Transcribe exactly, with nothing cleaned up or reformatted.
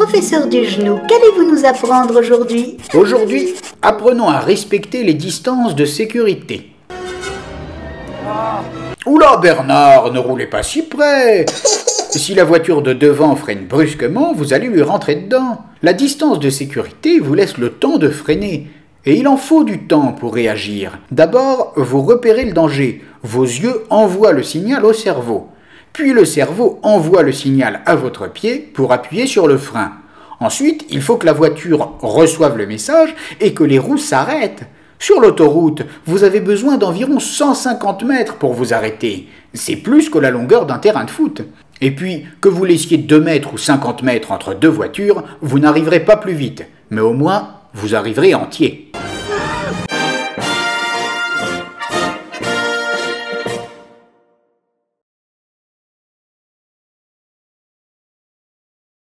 Professeur Dugenou, qu'allez-vous nous apprendre aujourd'hui? Aujourd'hui, apprenons à respecter les distances de sécurité. Oula Bernard, ne roulez pas si près. Si la voiture de devant freine brusquement, vous allez lui rentrer dedans. La distance de sécurité vous laisse le temps de freiner. Et il en faut du temps pour réagir. D'abord, vous repérez le danger. Vos yeux envoient le signal au cerveau. Puis le cerveau envoie le signal à votre pied pour appuyer sur le frein. Ensuite, il faut que la voiture reçoive le message et que les roues s'arrêtent. Sur l'autoroute, vous avez besoin d'environ cent cinquante mètres pour vous arrêter. C'est plus que la longueur d'un terrain de foot. Et puis, que vous laissiez deux mètres ou cinquante mètres entre deux voitures, vous n'arriverez pas plus vite. Mais au moins, vous arriverez entier.